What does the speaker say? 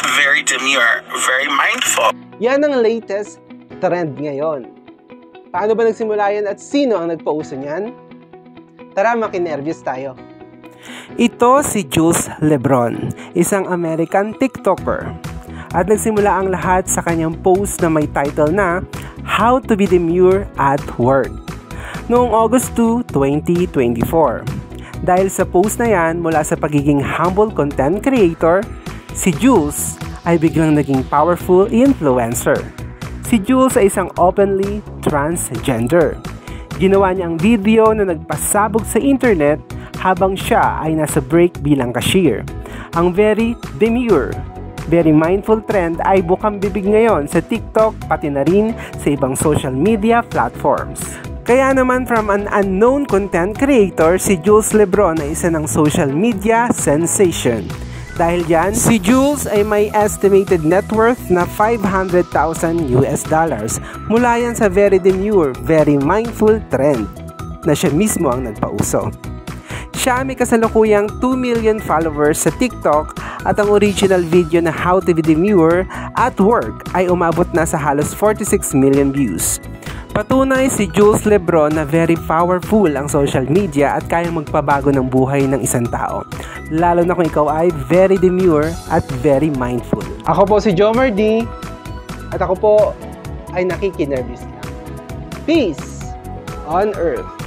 very demure, very mindful. Yan ang latest trend ngayon. Paano ba nagsimula yan at sino ang nagpauso niyan? Tara, makinervyos tayo. Ito si Jules Lebron, isang American TikToker. At nagsimula ang lahat sa kanyang post na may title na How to be Demure at Work noong August 2, 2024. Dahil sa post na yan, mula sa pagiging humble content creator, si Jules ay biglang naging powerful influencer. Si Jules ay isang openly transgender. Ginawa niya ang video na nagpasabog sa internet habang siya ay nasa break bilang cashier. Ang very demure, very mindful trend ay bukang bibig ngayon sa TikTok pati na rin sa ibang social media platforms. Kaya naman from an unknown content creator, si Jules Lebron ay isa ng social media sensation. Dahil dyan, si Jules ay may estimated net worth na $500,000 mula yan sa very demure, very mindful trend na siya mismo ang nagpauso. Siya may kasalukuyang 2 million followers sa TikTok at ang original video na How to be Demure at Work ay umabot na sa halos 46 million views. Patunay si Jules Lebron na very powerful ang social media at kayang magpabago ng buhay ng isang tao. Lalo na kung ikaw ay very demure at very mindful. Ako po si Jomar D. At ako po ay nakikinervous lang. Peace on Earth.